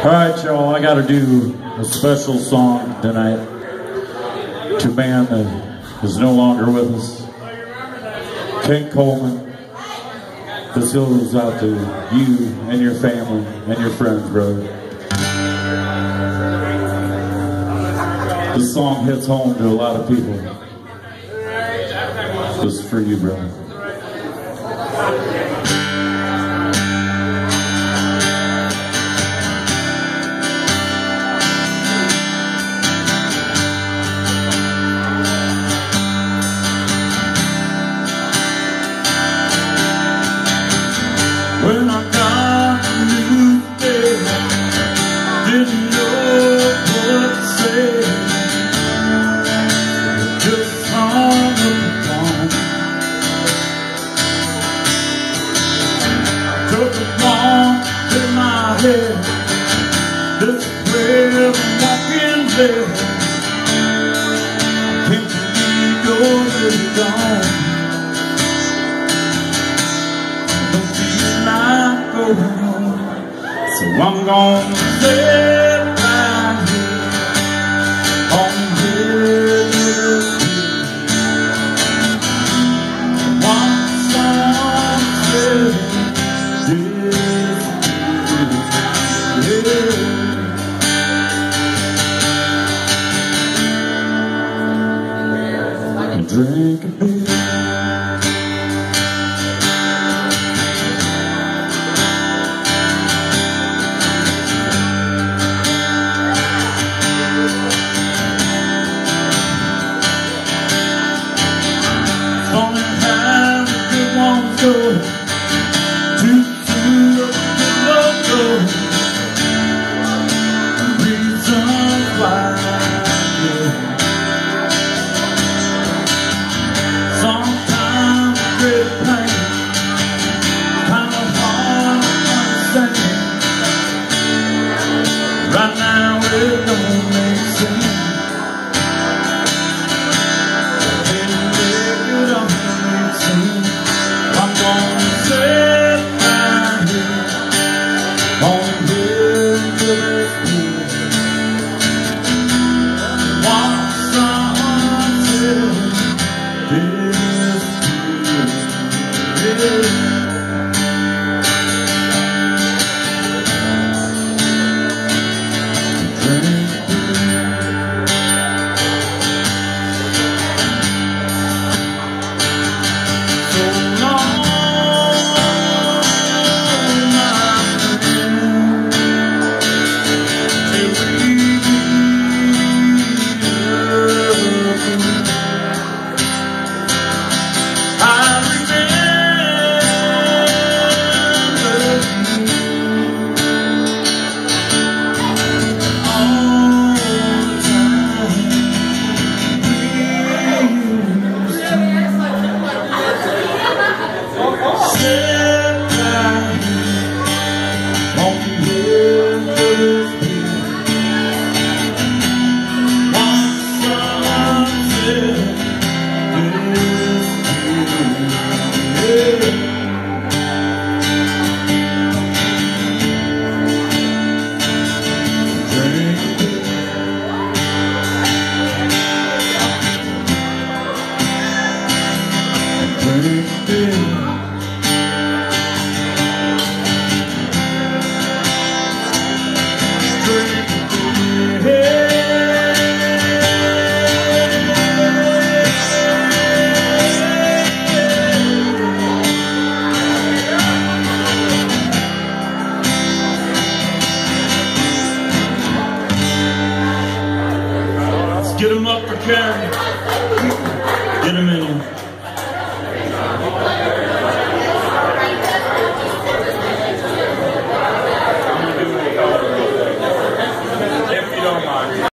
Alright, y'all, I gotta do a special song tonight to a man that is no longer with us, Ken Coleman. This goes out to you and your family and your friends, brother. This song hits home to a lot of people. This is for you, brother. When I got a new day, didn't know what to say. Just hung up the phone. Took a walk in my head. This is where I'm walking dead. Can't believe you're really gone. Going home, so I'm gonna stay right here on this one song said this, drink a beer. Too soon to let go. Reasons why. Sometimes great pain, kind of hard to understand. Right now it don't make sense. It don't make sense. I'm gonna sit right here on this one song said get him up for Ken.